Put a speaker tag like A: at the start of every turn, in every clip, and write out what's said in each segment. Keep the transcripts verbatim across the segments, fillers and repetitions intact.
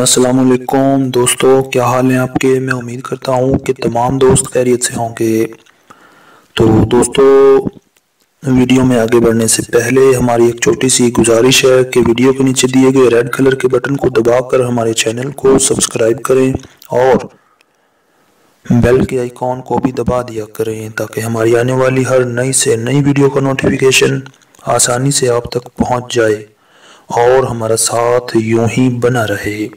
A: अस्सलाम वालेकुम दोस्तों, क्या हाल है आपके। मैं उम्मीद करता हूँ कि तमाम दोस्त खैरियत से होंगे। तो दोस्तों, वीडियो में आगे बढ़ने से पहले हमारी एक छोटी सी गुजारिश है कि वीडियो के नीचे दिए गए रेड कलर के बटन को दबाकर हमारे चैनल को सब्सक्राइब करें और बेल के आइकॉन को भी दबा दिया करें ताकि हमारी आने वाली हर नई से नई वीडियो का नोटिफिकेशन आसानी से आप तक पहुंच जाए और हमारा साथ यूं ही बना रहे।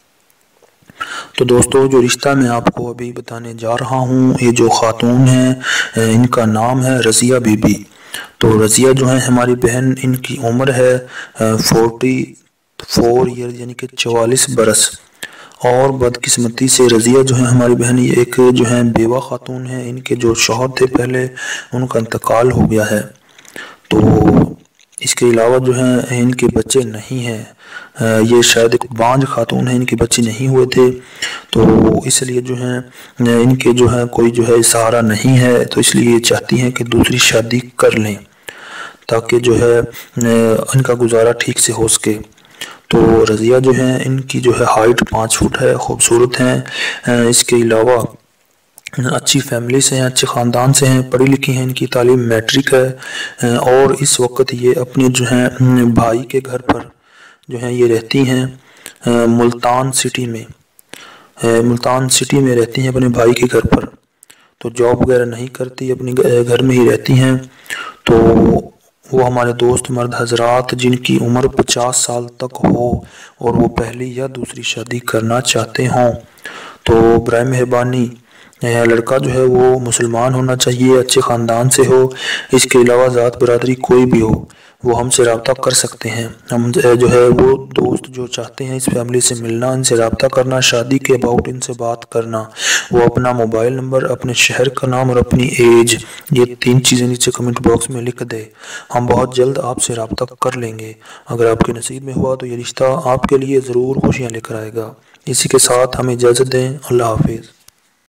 A: तो दोस्तों, जो रिश्ता मैं आपको अभी बताने जा रहा हूँ, ये जो खातून है इनका नाम है रज़िया बीबी। तो रज़िया जो है हमारी बहन, इनकी उम्र है फोर्टी फोर ईयर यानी कि चवालीस बरस। और बदकिस्मती से रज़िया जो है हमारी बहन ये एक जो है बेवा खातून है। इनके जो शौहर थे पहले, उनका इंतकाल हो गया है। तो इसके अलावा जो है इनके बच्चे नहीं हैं। ये शायद एक बांझ खातून है, इनके बच्चे नहीं हुए थे, तो इसलिए जो है इनके जो है कोई जो है सहारा नहीं है। तो इसलिए ये चाहती हैं कि दूसरी शादी कर लें ताकि जो है इनका गुजारा ठीक से हो सके। तो रज़िया जो है इनकी जो है हाइट पाँच फुट है, खूबसूरत हैं। इसके अलावा अच्छी फैमिली से हैं, अच्छे ख़ानदान से हैं, पढ़ी लिखी हैं, इनकी तालीम मैट्रिक है। और इस वक्त ये अपने जो हैं भाई के घर पर जो है ये रहती हैं मुल्तान सिटी में। मुल्तान सिटी में रहती हैं अपने भाई के घर पर। तो जॉब वगैरह नहीं करती, अपने घर में ही रहती हैं। तो वो हमारे दोस्त मर्द हजरात जिनकी उम्र पचास साल तक हो और वो पहली या दूसरी शादी करना चाहते हों, तो बराए मेहरबानी लड़का जो है वो मुसलमान होना चाहिए, अच्छे ख़ानदान से हो। इसके अलावा ज़ात बरादरी कोई भी हो, वो हमसे रब्ता कर सकते हैं। हम जो है वो दोस्त जो चाहते हैं इस फैमिली से मिलना, इनसे रब्ता करना, शादी के अबाउट इनसे बात करना, वो अपना मोबाइल नंबर, अपने शहर का नाम और अपनी एज, ये तीन चीज़ें नीचे कमेंट बॉक्स में लिख दे। हम बहुत जल्द आपसे रब्ता कर लेंगे। अगर आपके नसीब में हुआ तो ये रिश्ता आपके लिए ज़रूर खुशियाँ लेकर आएगा। इसी के साथ हमें इजाज़त दें। अल्लाह हाफिज़।